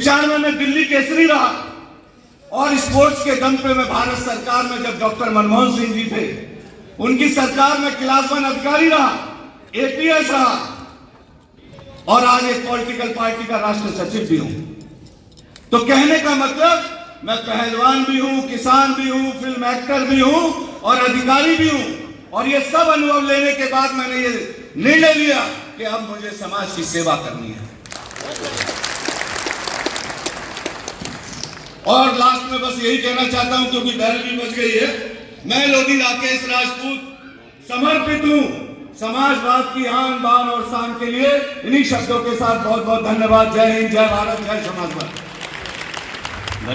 95 में दिल्ली केसरी रहा और स्पोर्ट्स के दम पे मैं भारत सरकार में, जब डॉक्टर मनमोहन सिंह जी थे उनकी सरकार में क्लास 1 अधिकारी रहा, एपीएस रहा और आज एक पॉलिटिकल पार्टी का राष्ट्र सचिव भी हूं। तो कहने का मतलब मैं पहलवान भी हूं, किसान भी हूं, फिल्म एक्टर भी हूं और अधिकारी भी हूं। और ये सब अनुभव लेने के बाद मैंने ये निर्णय लिया कि अब मुझे समाज की सेवा करनी है। और लास्ट में बस यही कहना चाहता हूं, क्योंकि बेल भी बज गई है, मैं लोधी राकेश राजपूत समर्पित हूं समाजवाद की आन बान और शान के लिए। इन्हीं शब्दों के साथ बहुत बहुत धन्यवाद। जय हिंद, जय भारत, जय समाजवाद।